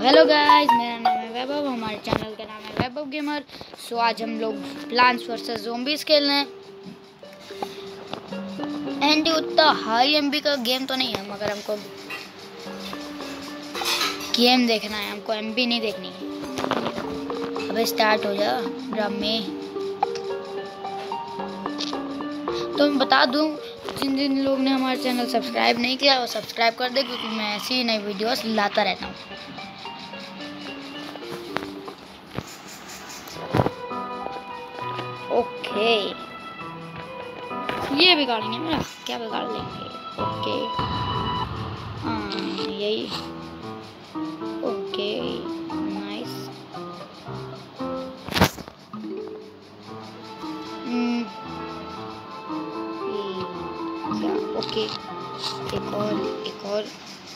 Hello guys, मेरा नाम है वैभव। हमारे चैनल का नाम है वैभव गेमर। सो आज हम लोग प्लांट्स वर्सेस ज़ॉम्बीज़ खेल रहे हैं। एंड उतना हाई एमबी का गेम तो नहीं है, मगर हमको गेम देखना है, हमको एमबी नहीं देखनी है। अब स्टार्ट हो जा ड्रामे। तो मैं बता दूं, जिन जिन लोग ने हमारे चैनल सब्सक्राइब नहीं किया वो सब्सक्राइब कर दे, क्योंकि मैं ऐसी ही नई वीडियोस लाता रहता हूँ। ओके, ये बिगाड़ेंगे मेरा, क्या बिगाड़ लेंगे। ओके, हाँ यही। Okay nice. क्या? ओके, एक और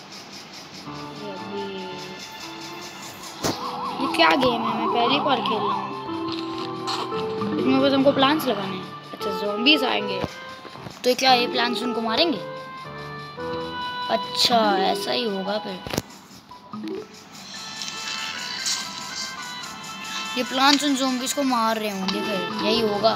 ये क्या गेम है? मैं पहली बार खेल रहा हूँ। इसमें बस हमको प्लांट्स लगाने हैं। अच्छा, ज़ॉम्बीज़ आएंगे तो क्या ये प्लांट्स उनको मारेंगे? अच्छा, ऐसा ही होगा फिर। ये प्लांट्स उन ज़ॉम्बीज़ को मार रहे होंगे, फिर यही होगा।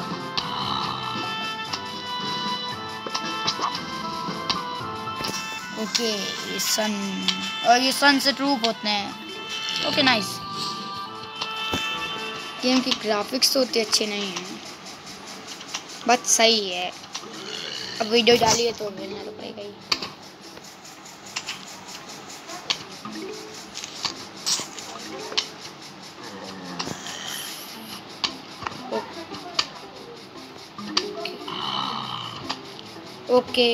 ओके, ये सन, और ये सन से ट्रूप होते हैं। Okay nice. गेम की ग्राफिक्स तो उतनी अच्छी नहीं है, बट सही है। अब वीडियो डाली है तो मिलना तो पड़ेगा ही। ओके,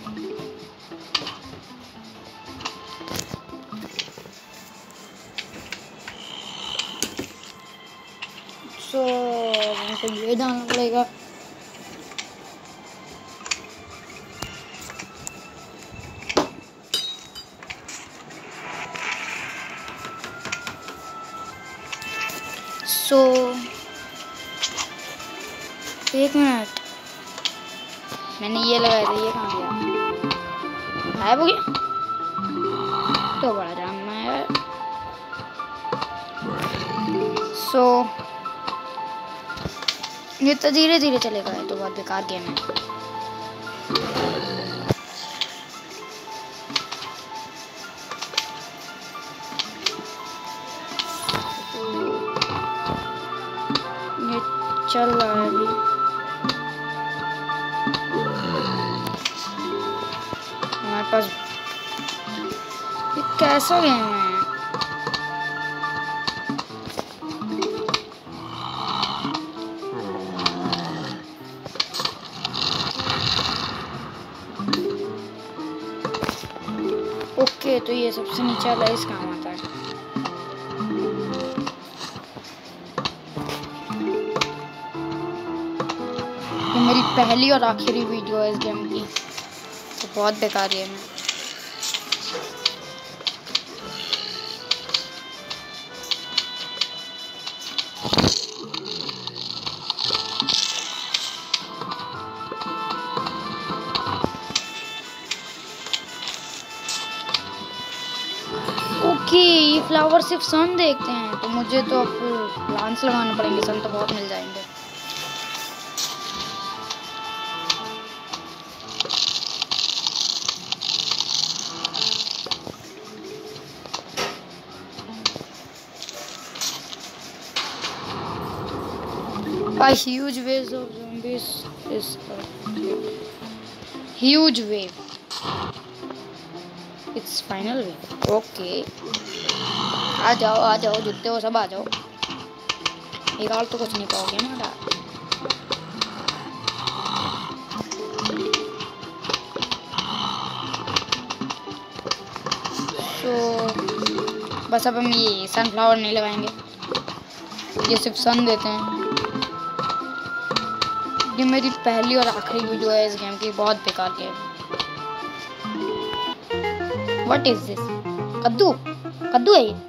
सो हमको ये डालना पड़ेगा। सो एक मिनट, मैंने ये लगाया था, ये कहाँ गया? गायब हो गया? तो बड़ा ड्रामा है। सो ये तो धीरे धीरे चलेगा, तो बहुत बेकार गेम है। ये चल रहा है अभी। हमारे पास ये कैसा गेम है? ओके, तो ये सबसे नीचे वाला इस काम आता है। ये मेरी पहली और आखिरी वीडियो है इस गेम की, तो बहुत बेकार गेम है। ओके, ये फ्लावर सिर्फ सन देखते हैं, तो मुझे तो अब प्लांट्स लगाने पड़ेंगे। सन तो बहुत मिल जाएंगे। A huge wave of zombies is a huge wave. It's final wave. Okay. आ जाओ जितने हो सब आ जाओ। एक आल तो कुछ नहीं पाओगे ना। तो बस अब हम ये सनफ्लावर नहीं लगाएंगे, ये सिर्फ सन देते हैं। ये मेरी पहली और आखिरी वीडियो है इस गेम की, बहुत बेकार गेम। What is this? कद्दू है ये।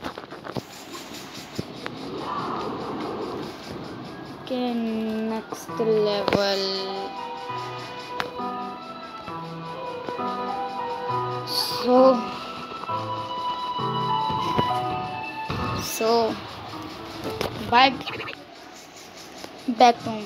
के next level. So so bye back to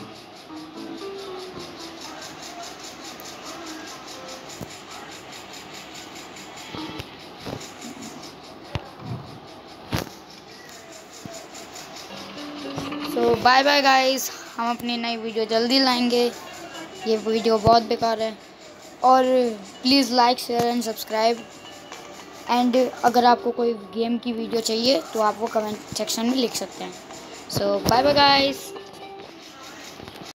so bye bye guys. हम अपनी नई वीडियो जल्दी लाएंगे। ये वीडियो बहुत बेकार है और please like share and subscribe. And अगर आपको कोई गेम की वीडियो चाहिए तो आप वो कमेंट सेक्शन में लिख सकते हैं। So bye bye guys.